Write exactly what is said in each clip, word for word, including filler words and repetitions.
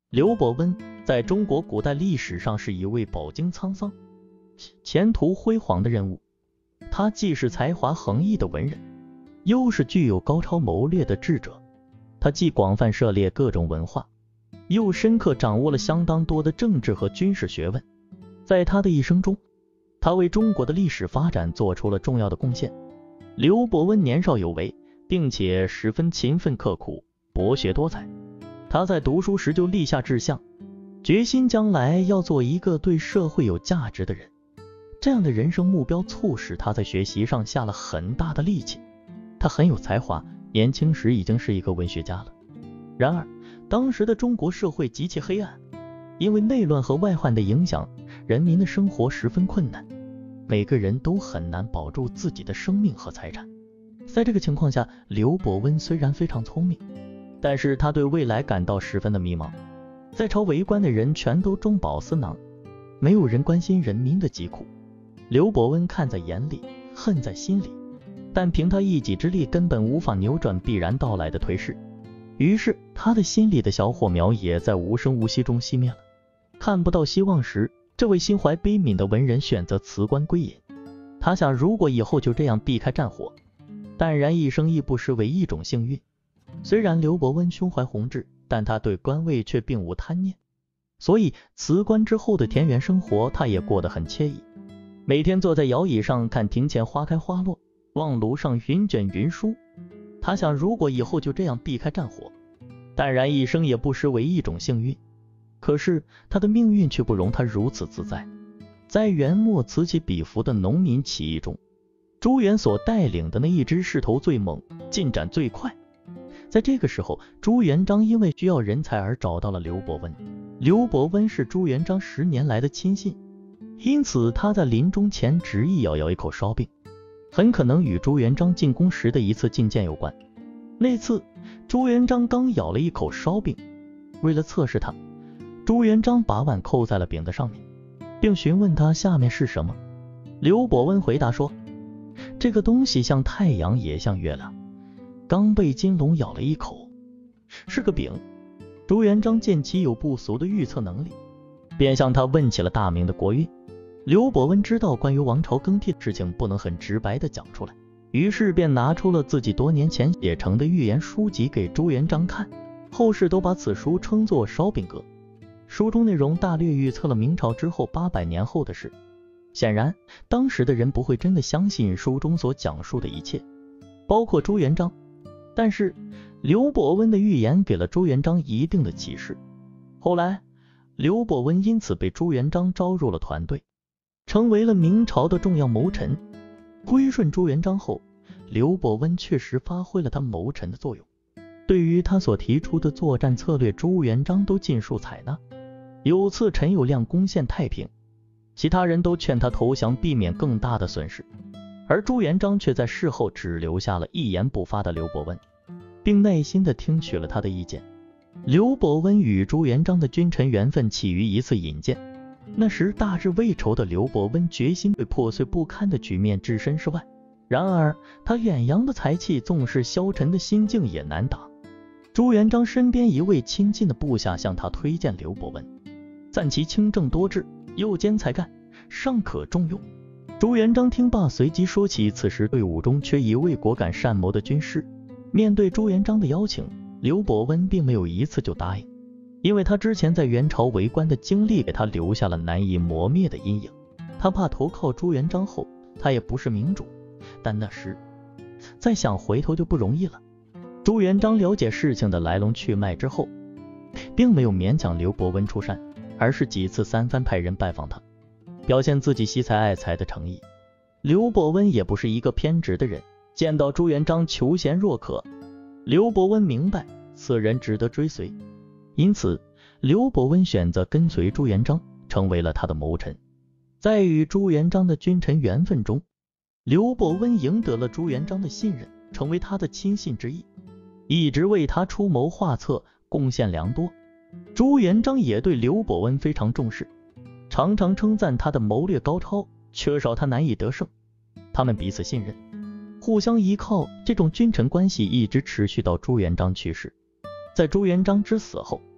刘伯温在中国古代历史上是一位饱经沧桑、前途辉煌的人物。他既是才华横溢的文人，又是具有高超谋略的智者。他既广泛涉猎各种文化，又深刻掌握了相当多的政治和军事学问。在他的一生中，他为中国的历史发展做出了重要的贡献。刘伯温年少有为，并且十分勤奋刻苦，博学多才。他在读书时就立下志向，决心将来要做一个对社会有价值的人。这样的人生目标促使他在学习上下了很大的力气。他很有才华，年轻时已经是一个文学家了。然而，当时的中国社会极其黑暗，因为内乱和外患的影响，人民的生活十分困难，每个人都很难保住自己的生命和财产。在这个情况下，刘伯温虽然非常聪明，但是他对未来感到十分的迷茫。在朝为官的人全都中饱私囊，没有人关心人民的疾苦。刘伯温看在眼里，恨在心里，但凭他一己之力根本无法扭转必然到来的颓势。于是他的心里的小火苗也在无声无息中熄灭了。看不到希望时，这位心怀悲悯的文人选择辞官归隐。他想，如果以后就这样避开战火，淡然一生亦不失为一种幸运。虽然刘伯温胸怀宏志，但他对官位却并无贪念，所以辞官之后的田园生活他也过得很惬意。每天坐在摇椅上看庭前花开花落，望庐上云卷云舒。他想，如果以后就这样避开战火，淡然一生也不失为一种幸运。可是他的命运却不容他如此自在。在元末此起彼伏的农民起义中，朱元所带领的那一支势头最猛，进展最快。在这个时候，朱元璋因为需要人才而找到了刘伯温。刘伯温是朱元璋十年来的亲信，因此他在临终前执意要咬一口烧饼，很可能与朱元璋进宫时的一次觐见有关。那次朱元璋刚咬了一口烧饼，为了测试他，朱元璋把碗扣在了饼的上面，并询问他下面是什么。刘伯温回答说，这个东西像太阳也像月亮，刚被金龙咬了一口，是个饼。朱元璋见其有不俗的预测能力，便向他问起了大明的国运。刘伯温知道关于王朝更替的事情不能很直白地讲出来，于是便拿出了自己多年前写成的预言书籍给朱元璋看。后世都把此书称作烧饼阁。书中内容大略预测了明朝之后八百年后的事。显然当时的人不会真的相信书中所讲述的一切，包括朱元璋。但是刘伯温的预言给了朱元璋一定的启示。后来刘伯温因此被朱元璋招入了团队，成为了明朝的重要谋臣。归顺朱元璋后，刘伯温确实发挥了他谋臣的作用。对于他所提出的作战策略，朱元璋都尽数采纳。有次陈友谅攻陷太平，其他人都劝他投降，避免更大的损失，而朱元璋却在事后只留下了一言不发的刘伯温，并耐心地听取了他的意见。刘伯温与朱元璋的君臣缘分起于一次引荐。那时大志未酬的刘伯温决心对破碎不堪的局面置身事外。然而他远扬的才气纵使消沉的心境也难挡。朱元璋身边一位亲近的部下向他推荐刘伯温，赞其清正多智，又兼才干，尚可重用。朱元璋听罢，随即说起此时队伍中缺一位果敢善谋的军师。面对朱元璋的邀请，刘伯温并没有一次就答应，因为他之前在元朝为官的经历给他留下了难以磨灭的阴影。他怕投靠朱元璋后他也不是明主，但那时再想回头就不容易了。朱元璋了解事情的来龙去脉之后，并没有勉强刘伯温出山，而是几次三番派人拜访他，表现自己惜才爱才的诚意。刘伯温也不是一个偏执的人，见到朱元璋求贤若渴，刘伯温明白此人值得追随，因此刘伯温选择跟随朱元璋，成为了他的谋臣。在与朱元璋的君臣缘分中，刘伯温赢得了朱元璋的信任，成为他的亲信之一，一直为他出谋划策，贡献良多。朱元璋也对刘伯温非常重视，常常称赞他的谋略高超，缺少他难以得胜。他们彼此信任，互相依靠，这种君臣关系一直持续到朱元璋去世。在朱元璋之死后，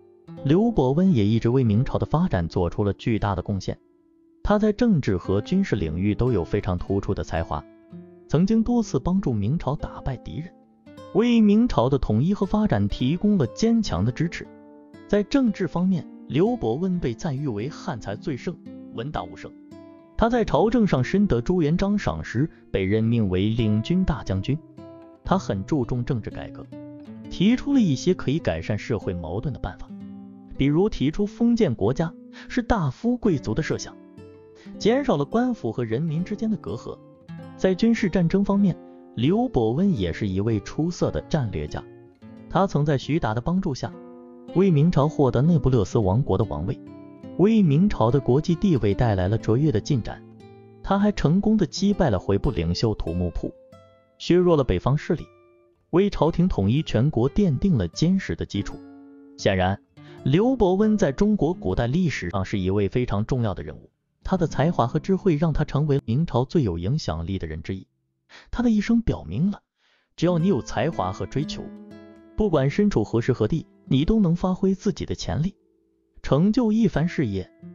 刘伯温也一直为明朝的发展做出了巨大的贡献。他在政治和军事领域都有非常突出的才华，曾经多次帮助明朝打败敌人，为明朝的统一和发展提供了坚强的支持。在政治方面，刘伯温被赞誉为汉才最盛，文大武圣。他在朝政上深得朱元璋赏识，被任命为领军大将军。他很注重政治改革，提出了一些可以改善社会矛盾的办法，比如提出封建国家是大夫贵族的设想，减少了官府和人民之间的隔阂。在军事战争方面，刘伯温也是一位出色的战略家。他曾在徐达的帮助下，为明朝获得那不勒斯王国的王位，为明朝的国际地位带来了卓越的进展。他还成功的击败了回部领袖土木堡，削弱了北方势力，为朝廷统一全国奠定了坚实的基础。显然，刘伯温在中国古代历史上是一位非常重要的人物。他的才华和智慧让他成为明朝最有影响力的人之一。他的一生表明了，只要你有才华和追求，不管身处何时何地，你都能发挥自己的潜力，成就一番事业。